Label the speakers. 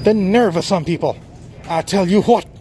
Speaker 1: The nerve of some people. I tell you what.